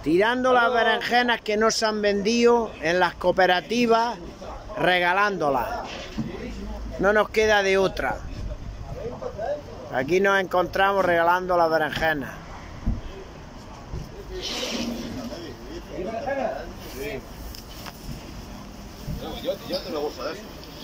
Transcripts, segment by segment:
tirando las berenjenas que no se han vendido en las cooperativas, regalándolas. No nos queda de otra. Aquí nos encontramos regalando las berenjenas. Yo te lo gusto de eso.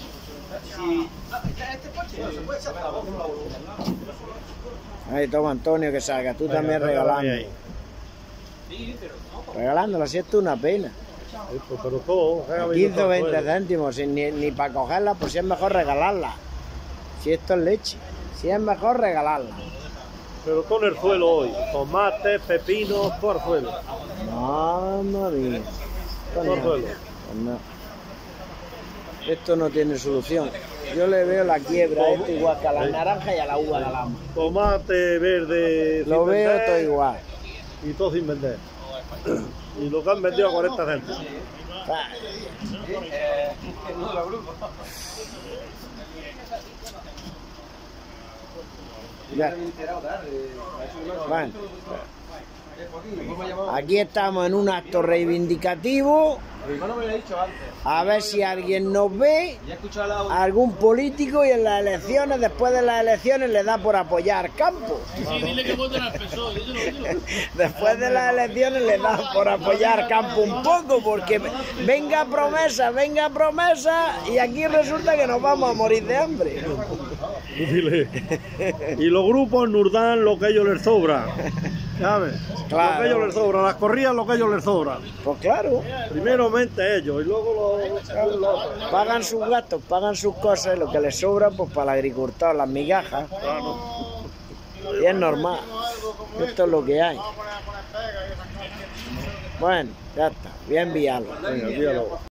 Ahí toma Antonio que salga, tú también regalando. Regalándola, si esto es una pena. Pero todo, 15 o 20 céntimos, ni para cogerla, pues si es mejor regalarla. Si esto es leche, si es mejor regalarla. Pero con el suelo hoy, tomate, pepino, todo el suelo. Mamma mía. Todo el suelo. Pues no. Esto no tiene solución. Yo le veo la quiebra a esto igual que a la naranja y a la uva de alhambra. Tomate verde. Lo sin veo vender, todo igual. Y todo sin vender. Y lo que han vendido a 40 céntimos. Ya. Bueno, aquí estamos en un acto reivindicativo. A ver si alguien nos ve, algún político, y en las elecciones, después de las elecciones, le da por apoyar Campos. Sí, dile que voten al PSOE, díselo. Después de las elecciones le da por apoyar Campos un poco, porque venga promesa, y aquí resulta que nos vamos a morir de hambre. Dile. Y los grupos nos dan lo que a ellos les sobra. ¿Sabes? Claro. Lo que a ellos les sobra, las corridas lo que a ellos les sobra. Pues claro, Primeramente ellos y luego los pagan sus gastos, pagan sus cosas, y lo que les sobra pues para el agricultor, las migajas. Y es normal, esto es lo que hay. Bueno, ya está, voy a enviarlo. Venga, envíalo.